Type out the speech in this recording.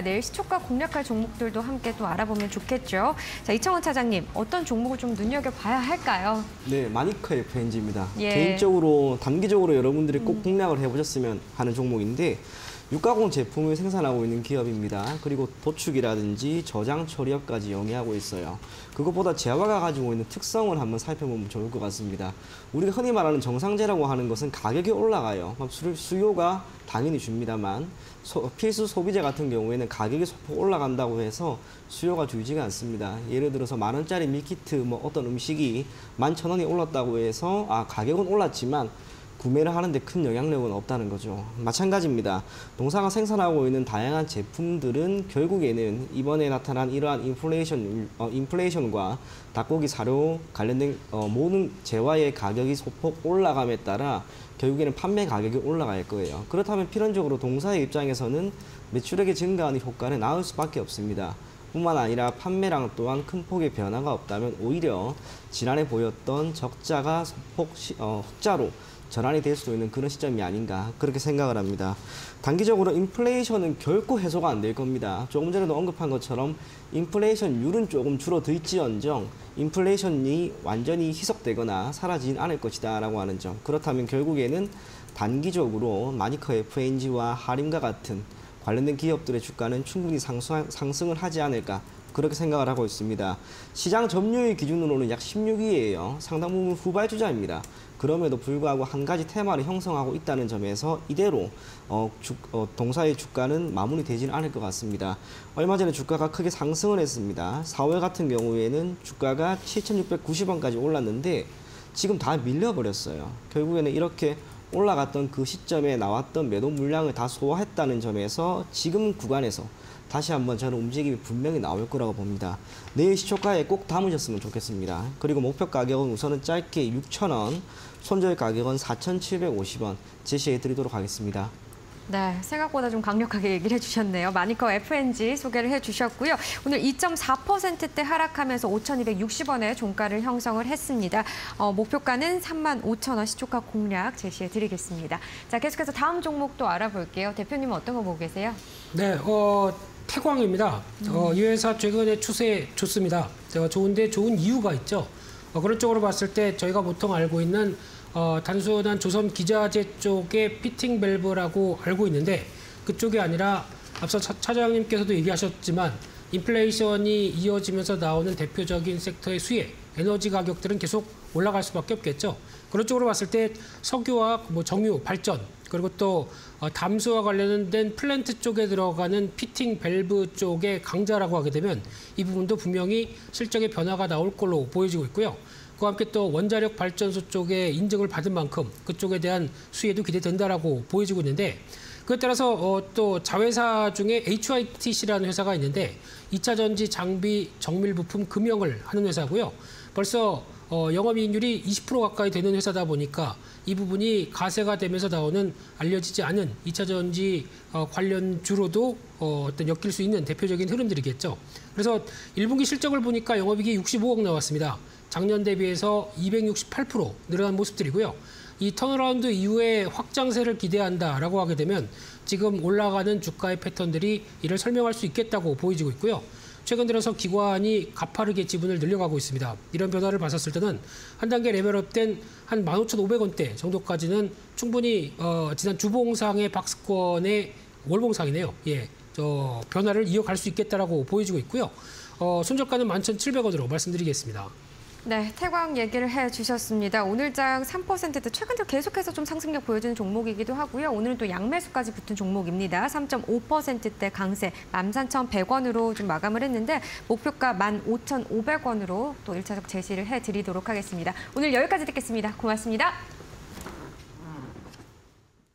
내일 시초가 공략할 종목들도 함께 또 알아보면 좋겠죠. 자, 이창원 차장님, 어떤 종목을 좀 눈여겨봐야 할까요? 네, 마니커 FNG입니다. 예. 개인적으로, 단기적으로 여러분들이 꼭 공략을 해보셨으면 하는 종목인데 육가공 제품을 생산하고 있는 기업입니다. 그리고 도축이라든지 저장 처리업까지 영위하고 있어요. 그것보다 재화가 가지고 있는 특성을 한번 살펴보면 좋을 것 같습니다. 우리가 흔히 말하는 정상재라고 하는 것은 가격이 올라가요. 수요가 당연히 줍니다만 필수 소비재 같은 경우에는 가격이 소폭 올라간다고 해서 수요가 줄지가 않습니다. 예를 들어서 10,000원짜리 밀키트 뭐 어떤 음식이 11,000원이 올랐다고 해서 가격은 올랐지만 구매를 하는데 큰 영향력은 없다는 거죠. 마찬가지입니다. 동사가 생산하고 있는 다양한 제품들은 결국에는 이번에 나타난 이러한 인플레이션과 닭고기 사료 관련된 모든 재화의 가격이 소폭 올라감에 따라 결국에는 판매 가격이 올라갈 거예요. 그렇다면 필연적으로 동사의 입장에서는 매출액이 증가하는 효과는 나올 수밖에 없습니다. 뿐만 아니라 판매량 또한 큰 폭의 변화가 없다면 오히려 지난해 보였던 적자가 소폭 흑자로 전환이 될 수도 있는 그런 시점이 아닌가 그렇게 생각을 합니다. 단기적으로 인플레이션은 결코 해소가 안 될 겁니다. 조금 전에도 언급한 것처럼 인플레이션율은 조금 줄어들지언정 인플레이션이 완전히 희석되거나 사라지진 않을 것이다 라고 하는 점. 그렇다면 결국에는 단기적으로 마니커 FNG와 하림과 같은 관련된 기업들의 주가는 충분히 상승을 하지 않을까 그렇게 생각을 하고 있습니다. 시장 점유율 기준으로는 약 16위예요. 상당 부분 후발주자입니다. 그럼에도 불구하고 한 가지 테마를 형성하고 있다는 점에서 이대로 동사의 주가는 마무리되지는 않을 것 같습니다. 얼마 전에 주가가 크게 상승을 했습니다. 4월 같은 경우에는 주가가 7,690원까지 올랐는데 지금 다 밀려버렸어요. 결국에는 이렇게 올라갔던 그 시점에 나왔던 매도 물량을 다 소화했다는 점에서 지금 구간에서 다시 한번 저는 움직임이 분명히 나올 거라고 봅니다. 내일 시초가에 꼭 담으셨으면 좋겠습니다. 그리고 목표 가격은 우선은 짧게 6,000원, 손절 가격은 4,750원 제시해 드리도록 하겠습니다. 네, 생각보다 좀 강력하게 얘기를 해주셨네요. 마니커 FNG 소개를 해주셨고요. 오늘 2.4%대 하락하면서 5,260원의 종가를 형성을 했습니다. 목표가는 35,000원 시초가 공략 제시해 드리겠습니다. 자, 계속해서 다음 종목도 알아볼게요. 대표님은 어떤 거 보고 계세요? 네, 태광입니다. 이 회사 최근에 추세 좋습니다. 좋은데 좋은 이유가 있죠. 그런 쪽으로 봤을 때 저희가 보통 알고 있는 단순한 조선 기자재 쪽의 피팅 밸브라고 알고 있는데 그쪽이 아니라 앞서 차장님께서도 얘기하셨지만 인플레이션이 이어지면서 나오는 대표적인 섹터의 수혜, 에너지 가격들은 계속 올라갈 수밖에 없겠죠. 그런 쪽으로 봤을 때 석유와 정유, 발전, 그리고 또 담수와 관련된 플랜트 쪽에 들어가는 피팅 밸브 쪽의 강자라고 하게 되면 이 부분도 분명히 실적의 변화가 나올 걸로 보여지고 있고요. 그와 함께 또 원자력 발전소 쪽에 인증을 받은 만큼 그쪽에 대한 수혜도 기대된다라고 보여지고 있는데 그에 따라서 또 자회사 중에 HYTC라는 회사가 있는데 2차 전지 장비 정밀 부품 금형을 하는 회사고요. 벌써 영업이익률이 20% 가까이 되는 회사다 보니까 이 부분이 가세가 되면서 나오는 알려지지 않은 2차 전지 관련주로도 어떤 엮일 수 있는 대표적인 흐름들이겠죠. 그래서 1분기 실적을 보니까 영업이익이 65억 나왔습니다. 작년 대비해서 268% 늘어난 모습들이고요. 이 턴어라운드 이후에 확장세를 기대한다라고 하게 되면 지금 올라가는 주가의 패턴들이 이를 설명할 수 있겠다고 보여지고 있고요. 최근 들어서 기관이 가파르게 지분을 늘려가고 있습니다. 이런 변화를 봤었을 때는 한 단계 레벨업된 한 15,500원대 정도까지는 충분히 지난 주봉상의 박스권의 월봉상이네요. 예, 변화를 이어갈 수 있겠다라고 보여지고 있고요. 손절가는 11,700원으로 말씀드리겠습니다. 네, 태광 얘기를 해주셨습니다. 오늘장 3%대 최근 들어 계속해서 좀 상승력 보여주는 종목이기도 하고요. 오늘은 또 양매수까지 붙은 종목입니다. 3.5%대 강세 13,100원으로 좀 마감을 했는데 목표가 15,500원으로 또 1차적 제시를 해드리도록 하겠습니다. 오늘 여기까지 듣겠습니다. 고맙습니다.